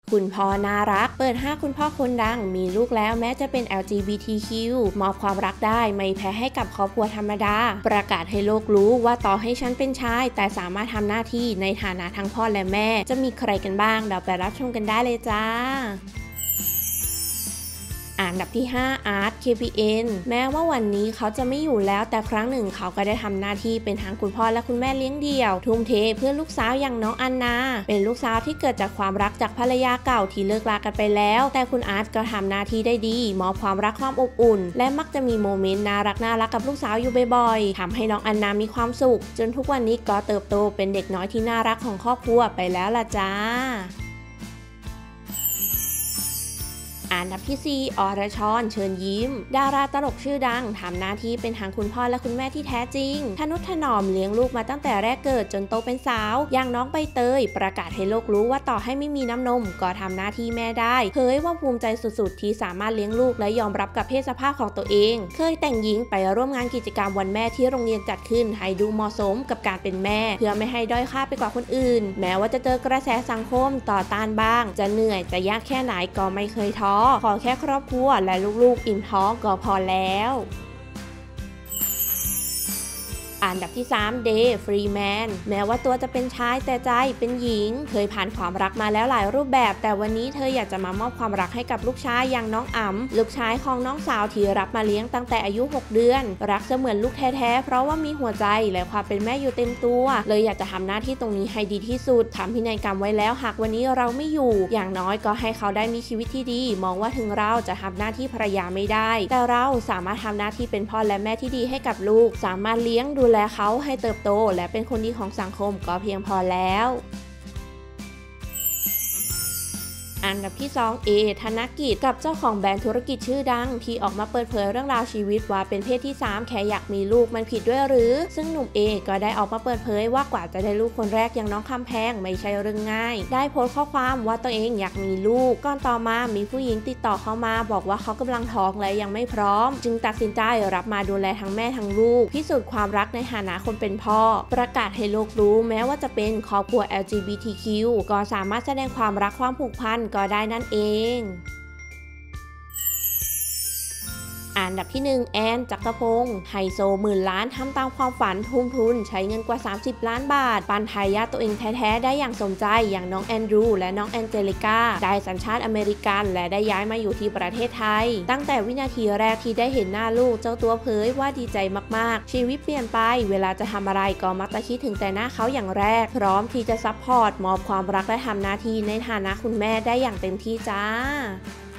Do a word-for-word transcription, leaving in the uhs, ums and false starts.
คุณพ่อน่ารักเปิดห้าคุณพ่อคนดังมีลูกแล้วแม้จะเป็น แอล จี บี ที คิว มอบความรักได้ไม่แพ้ให้กับครอบครัวธรรมดาประกาศให้โลกรู้ว่าต่อให้ฉันเป็นชายแต่สามารถทำหน้าที่ในฐานะทั้งพ่อและแม่จะมีใครกันบ้างเดี๋ยวไปรับชมกันได้เลยจ้าอันดับที่ห้า อาร์ต เค พี เอ็น แม้ว่าวันนี้เขาจะไม่อยู่แล้วแต่ครั้งหนึ่งเขาก็ได้ทำหน้าที่เป็นทั้งคุณพ่อและคุณแม่เลี้ยงเดี่ยวทุ่มเทเพื่อลูกสาวอย่างน้องอันนาเป็นลูกสาวที่เกิดจากความรักจากภรรยาเก่าที่เลิกรากันไปแล้วแต่คุณอาร์ตก็ทำหน้าที่ได้ดีมอบความรักความอบอุ่นและมักจะมีโมเมนต์น่ารักน่ารักกับลูกสาวอยู่บ่อยๆทำให้น้องอันนามีความสุขจนทุกวันนี้ก็เติบโตเป็นเด็กน้อยที่น่ารักของครอบครัวไปแล้วล่ะจ้าอันดับที่สี่ อรชร เชิญยิ้มดาราตลกชื่อดังทำหน้าที่เป็นทั้งคุณพ่อและคุณแม่ที่แท้จริงทนุถนอมเลี้ยงลูกมาตั้งแต่แรกเกิดจนโตเป็นสาวอย่างน้องใบเตยประกาศให้โลกรู้ว่าต่อให้ไม่มีน้ำนมก็ทำหน้าที่แม่ได้เผยว่าภูมิใจสุดๆที่สามารถเลี้ยงลูกและยอมรับกับเพศสภาพของตัวเองเคยแต่งหญิงไปร่วมงานกิจกรรมวันแม่ที่โรงเรียนจัดขึ้นให้ดูเหมาะสมกับการเป็นแม่เพื่อไม่ให้ด้อยค่าไปกว่าคนอื่นแม้ว่าจะเจอกระแสสังคมต่อต้านบ้างจะเหนื่อยจะยากแค่ไหนก็ไม่เคยท้อขอแค่ครอบครัวและลูกๆอิ่มท้องก็พอแล้วอันดับที่สาม เดย์ ฟรีแมน แม้ว่าตัวจะเป็นชายแต่ใจเป็นหญิงเคยผ่านความรักมาแล้วหลายรูปแบบแต่วันนี้เธออยากจะมามอบความรักให้กับลูกชายอย่างน้องอ๋ำลูกชายของน้องสาวที่รับมาเลี้ยงตั้งแต่อายุหกเดือนรักเสมือนลูกแท้ๆเพราะว่ามีหัวใจและความเป็นแม่อยู่เต็มตัวเลยอยากจะทำหน้าที่ตรงนี้ให้ดีที่สุดทำพินัยกรรมไว้แล้วหากวันนี้เราไม่อยู่อย่างน้อยก็ให้เขาได้มีชีวิตที่ดีมองว่าถึงเราจะทำหน้าที่ภรรยาไม่ได้แต่เราสามารถทำหน้าที่เป็นพ่อและแม่ที่ดีให้กับลูกสามารถเลี้ยงดูแลเขาให้เติบโตและเป็นคนดีของสังคมก็เพียงพอแล้วอันดับที่สอง เอ ธนกิจกับเจ้าของแบรนด์ธุรกิจชื่อดังที่ออกมาเปิดเผยเรื่องราวชีวิตว่าเป็นเพศที่สามแค่อยากมีลูกมันผิดด้วยหรือซึ่งหนุ่ม เอ ก็ได้ออกมาเปิดเผยว่ากว่าจะได้ลูกคนแรกอย่างน้องคำแพงไม่ใช่เรื่องง่ายได้โพสต์ข้อความว่าตัวเองอยากมีลูกก่อนต่อมามีผู้หญิงติดต่อเข้ามาบอกว่าเขากำลังท้องและยังไม่พร้อมจึงตัดสินใจรับมาดูแลทั้งแม่ทั้งลูกพิสูจน์ความรักในฐานะคนเป็นพ่อประกาศให้โลกรู้แม้ว่าจะเป็นครอบครัว แอล จี บี ที คิว ก็สามารถแสดงความรักความผูกพันก็ได้นั่นเองอันดับที่หนึ่ง แอน จักรพงศ์ไฮโซหมื่นล้านทำตามความฝันทุ่มทุนใช้เงินกว่าสามสิบล้านบาทปันทายาทตัวเองแท้ๆได้อย่างสมใจอย่างน้องแอนดรูและน้องแอนเจลิกาได้สัญชาติอเมริกันและได้ย้ายมาอยู่ที่ประเทศไทยตั้งแต่วินาทีแรกที่ได้เห็นหน้าลูกเจ้าตัวเผยว่าดีใจมากๆชีวิตเปลี่ยนไปเวลาจะทำอะไรก็มักจะคิดถึงแต่หน้าเขาอย่างแรกพร้อมที่จะซัพพอร์ตมอบความรักและทำหน้าที่ในฐานะคุณแม่ได้อย่างเต็มที่จ้า